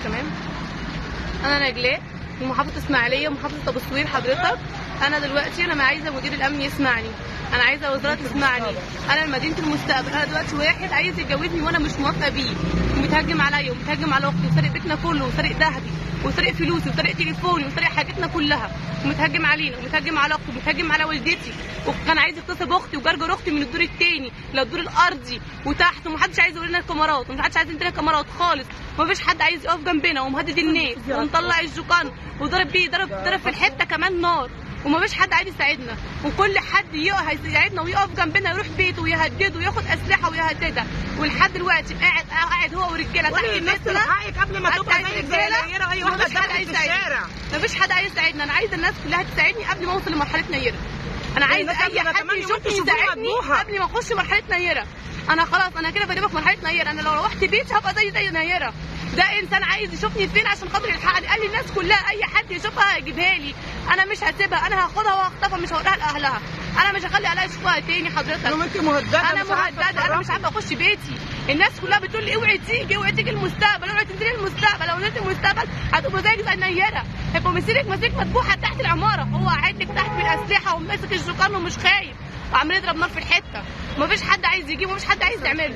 كمان. انا نجلاء من محافظه اسماعيليه ومحافظه ابو سوير حضرتك. انا دلوقتي انا عايزه مدير الامن يسمعني، انا عايزه وزاره تسمعني. انا مدينه المستقبل. انا دلوقتي واحد عايز يتجوزني وانا مش موافقه بيه، ومتهجم عليا ومتهجم على اختي وسارق بيتنا كله وسارق ذهبي وسارق فلوسي وسارق تليفوني وسارق حاجتنا كلها، ومتهجم علينا ومتهجم على اختي ومتهجم على والدتي، وكان عايز يغتصب باختي وجرجر اختي من الدور الثاني للدور الارضي وتحت، ومحدش عايز يقول لنا الكاميرات ومحدش عايز يدينا كاميرات خالص، ومفيش حد عايز يقف جنبنا، ومهدد الناس ومطلع الجوكان وضرب بيه ضرب في الحته كمان نار، ومفيش حد عايز يساعدنا، وكل حد هيساعدنا ويقف جنبنا يروح بيته ويهدده وياخد اسلحه ويهددها، ولحد دلوقتي قاعد هو ورجاله تحت بيتنا حقك قبل ما تبقى زي نيره. اي واحده دخلت في الشارع مفيش حد عايز يساعدنا. انا عايزه الناس كلها تساعدني قبل ما اوصل لمرحله نيره. انا عايزه اي حد يشوفني يساعدني قبل ما اخش مرحله نيره. انا خلاص انا كده بجيبك مرحله نيره. انا لو روحت بيتي هبقى زي نيره. ده انسان عايز يشوفني فين عشان خاطر يلحقني. قال لي الناس كلها اي حد يشوفها هيجيبها لي. انا مش هسيبها، انا هاخدها وهخطفها، مش هوريها لاهلها. انا مش هخلي اهلها يشوفوها تاني حضرتك. انت مهدده. انا مهدده، انا مش عارفه اخش بيتي. الناس كلها بتقول لي اوعي تيجي المستقبل، اوعي تنزلي المستقبل. لو نزلت المستقبل هتبقى زي النيره، هيبقوا مسيرك مذبوحه تحت العماره. هو قاعد لك تحت بالاسلحه وماسك الجوكان ومش خايف وعمال يضرب نار في الحته. مفيش حد عايز يجيبه، مفيش حد عايز يعمله.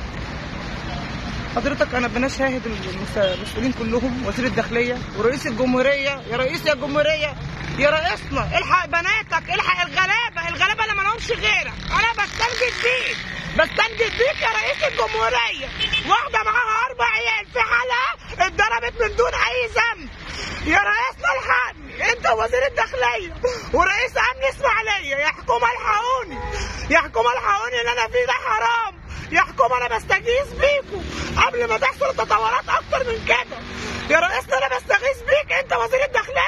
حضرتك انا بنشاهد المسؤولين كلهم، وزير الداخليه ورئيس الجمهوريه. يا رئيس الجمهوريه يا رئيسنا، الحق بناتك، الحق الغلابه اللي ما لهمش غيرك. انا بستنجد بيك يا رئيس الجمهوريه. واحده معاها 4 عيال في حالها اتضربت من دون اي ذنب. يا رئيسنا الحقني، انت وزير الداخليه ورئيس امن اسماعيليه. يا حكومه الحقوني، يا حكومه الحقوني، اللي انا فيه ده حرام. يا حكومه انا بستغيث بيكم قبل ما تحصل تطورات اكتر من كده. يا رئيسنا انا بستغيث بيك، انت وزير الداخليه.